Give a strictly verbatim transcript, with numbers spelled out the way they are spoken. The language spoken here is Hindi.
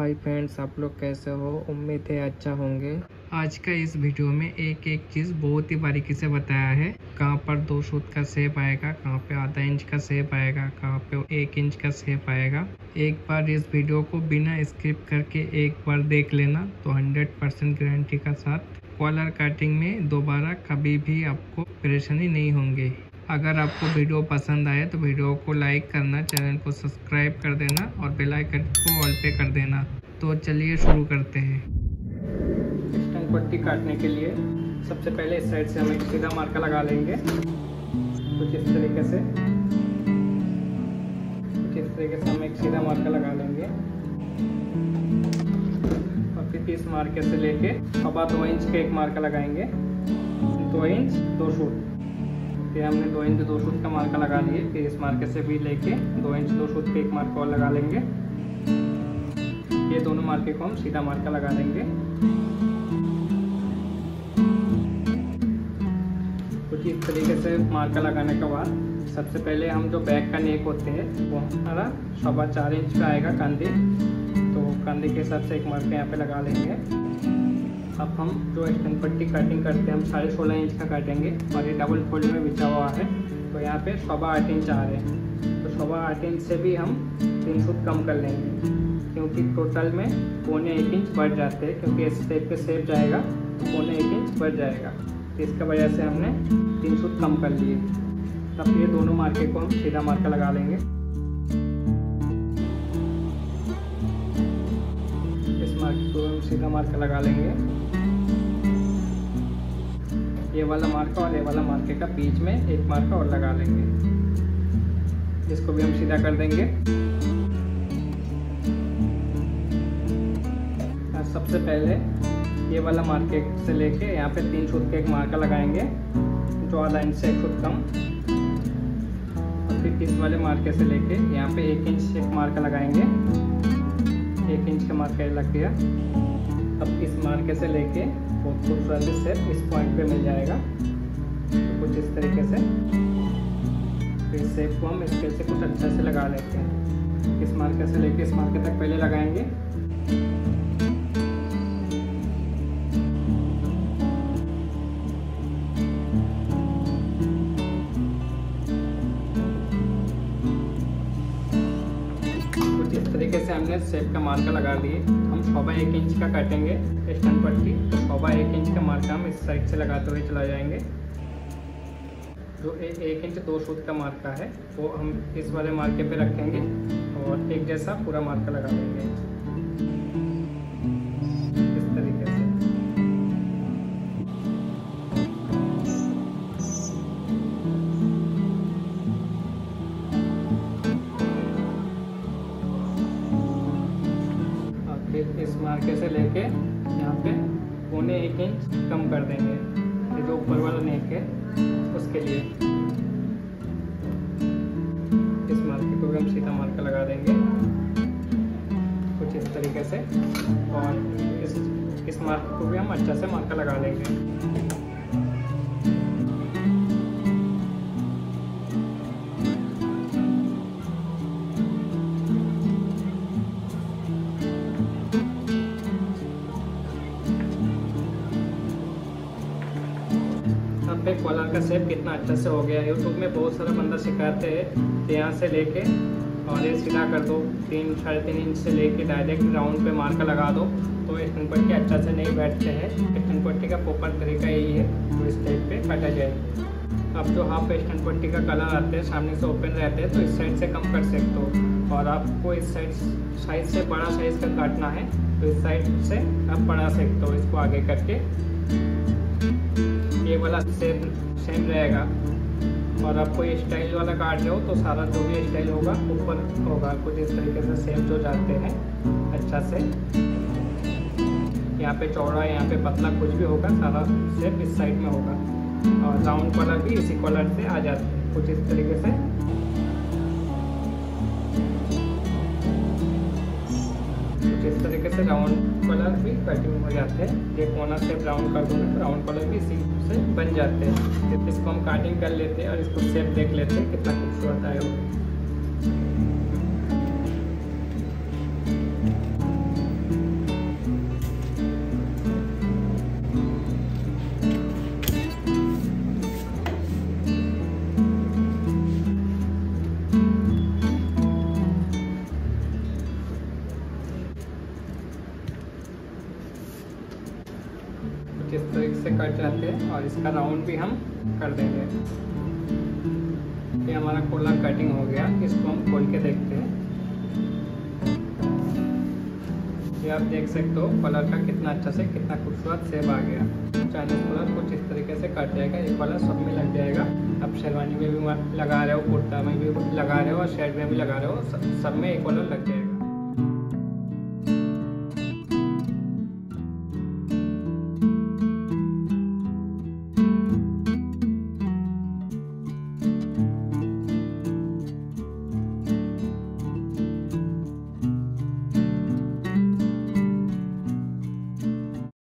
हाय फ्रेंड्स, आप लोग कैसे हो? उम्मीद है अच्छा होंगे। आज का इस वीडियो में एक एक चीज़ बहुत ही बारीकी से बताया है। कहाँ पर दो सूत का शेप आएगा, कहाँ पे आधा इंच का शेप आएगा, कहाँ पे एक इंच का शेप आएगा। एक बार इस वीडियो को बिना स्किप करके एक बार देख लेना तो हंड्रेड परसेंट गारंटी का साथ कॉलर कटिंग में दोबारा कभी भी आपको परेशानी नहीं होंगी। अगर आपको वीडियो पसंद आए तो वीडियो को लाइक करना, चैनल को सब्सक्राइब कर देना और बेल आइकन को ऑल पे कर देना। तो चलिए शुरू करते हैं। एक्सटेंड पट्टी काटने के लिए सबसे पहले इस साइड से हम एक सीधा मार्का लगा लेंगे, कुछ इस तरीके से कुछ इस तरीके से हम एक सीधा मार्का लगा लेंगे और फिर इस मार्के से लेके अब दो इंच के एक मार्का लगाएंगे। दो इंच दो सूत, फिर हमने दो इंच दो सूत का मार्का लगा लिए। फिर इस मार्के से भी लेके दो इंच दो सूत पे एक मार्का और लगा लेंगे। ये दोनों मार्के को हम सीधा मार्का लगा देंगे। कुछ इस तरीके से मार्का लगाने के बाद सबसे पहले हम जो बैक का नेक होते हैं वो हमारा सवा चार इंच का आएगा कंधे, तो कंधे के हिसाब से एक मार्का यहाँ पे लगा लेंगे। अब हम जो एक्सटेंड पट्टी कटिंग करते हैं हम साढ़े सोलह इंच का काटेंगे और ये डबल फोल्ड में बिछा हुआ है, तो यहाँ पे सवा आठ इंच आ रहे हैं। तो सवा आठ इंच से भी हम तीन सूत कम कर लेंगे, क्योंकि टोटल में पौने एक इंच बढ़ जाते हैं, क्योंकि इस टाइप पे शेप जाएगा तो पौने एक इंच बढ़ जाएगा। तो इसका वजह से हमने तीन सूत कम कर लिए। तब ये दोनों मार्के को हम सीधा मार्का लगा लेंगे। इस मार्के को हम सीधा मार्का लगा लेंगे। ये वाला मार्का और ये वाला मार्के का बीच में एक मार्का और लगा लेंगे। इसको भी हम सीधा कर देंगे। और सबसे पहले ये वाला मार्के से लेके यहाँ पे तीन सूत के एक मार्का लगाएंगे, जो आधा इंच से एक सूत कम। और फिर इस वाले मार्के से लेके यहाँ पे एक इंच एक मार्का लगाएंगे। एक इंच का मार्का लग गया। अब इस मार्के से लेके बहुत खूबसूरत शेप इस पॉइंट पे मिल जाएगा, तो कुछ इस तरीके से। तो इस शेप को हम स्केल से कुछ अच्छा से लगा लेते हैं। इस मार्के से लेके इस मार्के तक पहले लगाएंगे। कुछ इस तरीके से हमने शेप का मार्का लगा लिए। हम सवा एक इंच का काटेंगे एक्सटेंड पट्टी, तो सवा एक इंच का मार्का हम इस साइड से लगाते हुए चला जाएंगे। जो ए, एक इंच दो सूत का मार्का है वो हम इस वाले मार्के पे रखेंगे और एक जैसा पूरा मार्का लगा लेंगे इस तरीके से। इस मार्के से लेके यहाँ पे पौने एक इंच कम कर देंगे, ये जो ऊपर वाला नेक है उसके लिए। इस मार्के को भी हम सीधा मार्का लगा देंगे कुछ इस तरीके से, और इस इस मार्के को भी हम अच्छा से मार्का लगा लेंगे। कॉलर का शेप कितना अच्छा से हो गया है। यूट्यूब में बहुत सारा बंदा सिखाते हैं कि यहाँ से लेके और ये सीधा कर दो, तीन साढ़े तीन इंच से लेके डायरेक्ट राउंड पे मार्का लगा दो, तो एक्सटेंड पट्टी अच्छा से नहीं बैठते हैं। एक्सटेंड पट्टी का प्रॉपर तरीका यही है, तो इस टाइप पे काटा जाए। अब जो हाफ एक्सटेंड पट्टी का कलर आते हैं सामने से ओपन रहते हैं, तो इस साइड से कम कर सकते हो, और आपको इस साइड साइज से बड़ा साइज का काटना है तो इस साइड से आप बढ़ा सकते हो इसको आगे करके। ये वाला सेम सेम रहेगा, और आपको ये स्टाइल वाला काट लो तो सारा जो भी स्टाइल होगा ऊपर होगा कुछ इस तरीके से सेम जो जाते हैं अच्छा से। यहाँ पे चौड़ा यहाँ पे पतला कुछ भी होगा, सारा सेप इस साइड में होगा, और राउंड कलर भी इसी कलर से आ जाते हैं कुछ इस तरीके से। कुछ इस तरीके से राउंड कलर भी कटिंग हो जाते हैं। ये कोना से राउंड कर दोगे तो राउंड कलर भी इसी से बन जाते हैं। इसको हम काटिंग कर लेते हैं और इसको शेप देख लेते हैं कितना खूबसूरत आया होगा। कुछ इस तरीके से कट जाते हैं और इसका राउंड भी हम कर देंगे। ये हमारा कॉलर कटिंग हो गया, इसको हम खोल के देखते हैं। ये आप देख सकते हो कॉलर का कितना अच्छा से कितना खूबसूरत शेप आ गया। चाइनीज कॉलर कुछ इस तरीके से कट जाएगा, ये कॉलर सब में लग जाएगा। आप शेरवानी में भी लगा रहे हो, कुर्ता में भी लगा रहे हो और शर्ट में भी लगा रहे हो, सब में एक कॉलर लग जाएगा।